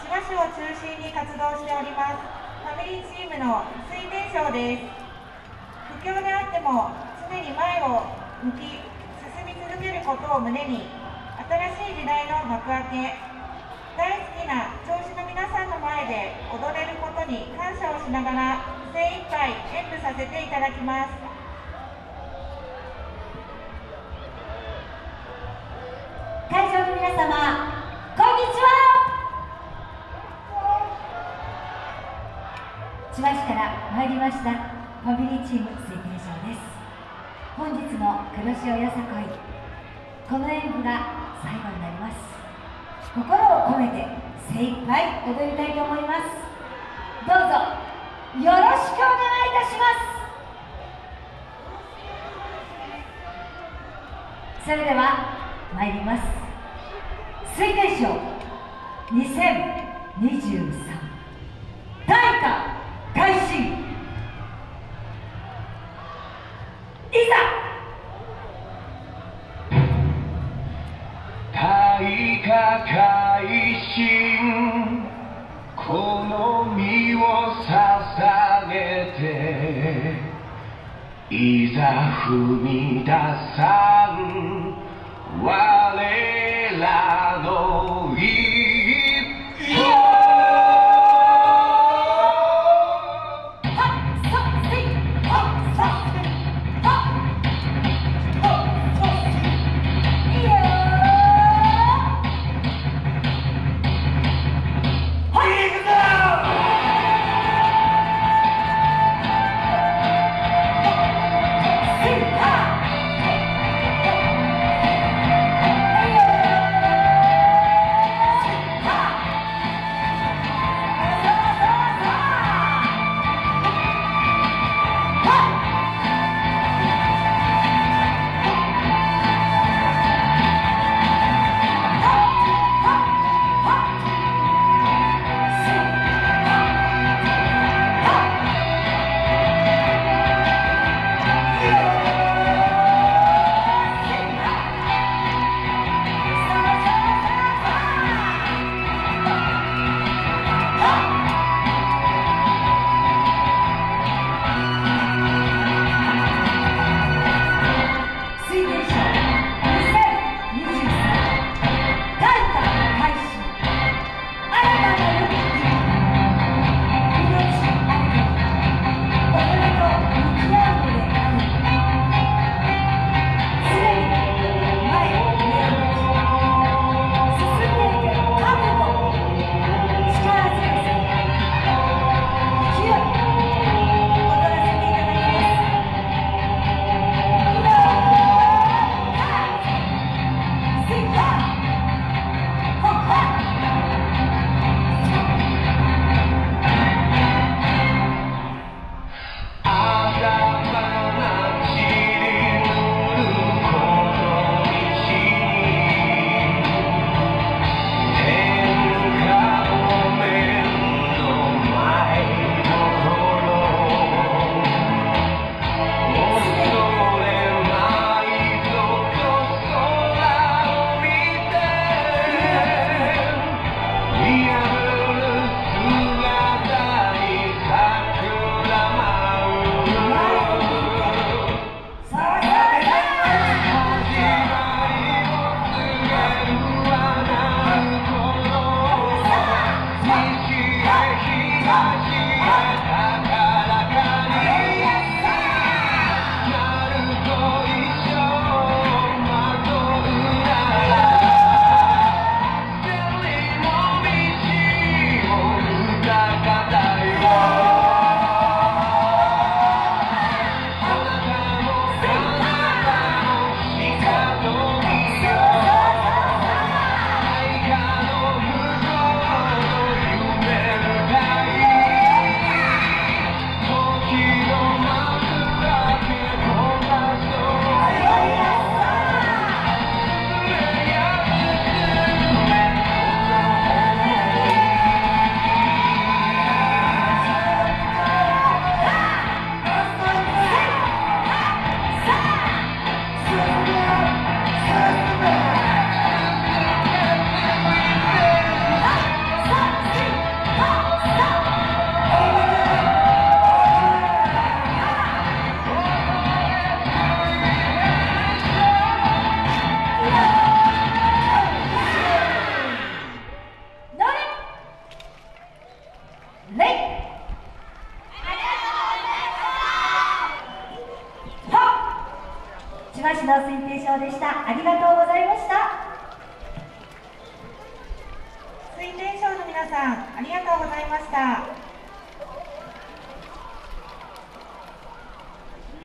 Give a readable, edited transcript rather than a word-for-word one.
千葉市を中心に活動しておりますファミリーチームの水天翔です。不況であっても常に前を向き進み続けることを胸に、新しい時代の幕開け、大好きな銚子の皆さんの前で踊れることに感謝をしながら精一杯演舞させていただきます。 会場の皆様、こんにちは。千葉市から参りましたファミリーチーム水天翔です。本日の黒潮よさこい、この演舞が最後になります。心を込めて精一杯踊りたいと思います。どうぞよろしくお願いいたします。それでは参ります。水天翔2023大会開始、いざ。 大化改新、この身を捧げて、いざ踏み出さん我らの一歩。 島市の水天賞でした。ありがとうございました。 水天賞の皆さん、ありがとうございました。